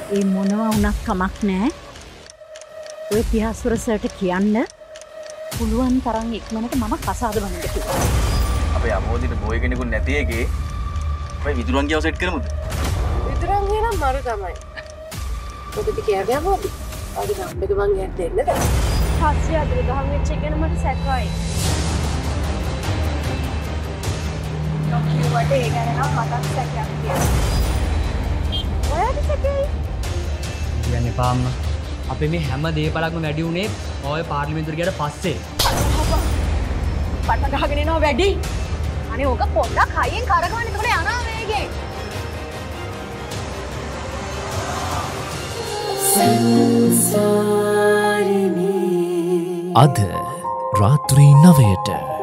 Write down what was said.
ඒ මොනවා වුණත් කමක් නෑ. ඔය ඉතිහාසවල සර්ට කියන්න පුළුවන් තරම් ඉක්මනට මම කසාද බඳින්න කිව්වා. අපේ අමෝදිට බොයි කෙනෙකුත් නැති එකේ අපි විදුරන් ගියව සෙට් කරමුද? විදුරන් ගියනම් මරු තමයි. මොකද කියන්නේ අමෝදි? ආදි ගම්බෙක මං යන්න දෙන්නද? පස්සේ අදට ගහන් වෙච්ච එක ගැන මට සැකයි. කිව්වට ඒ ගැන නම් මටත් සැකයක් තියෙනවා. ඔයාට සැකයි? කියන්න එපා අම්මා. අපේ මේ හැම දේපලක්ම වැඩි උනේ ඔය පාර්ලිමේන්තුවට ගියට පස්සේ. පට ගහගෙන එනවා වැඩි. අනේ ඕක පොඩ්ඩක් හයියෙන් කරගන්න එතකොට යනවා වේගෙන්. අද රාත්‍රී 9ට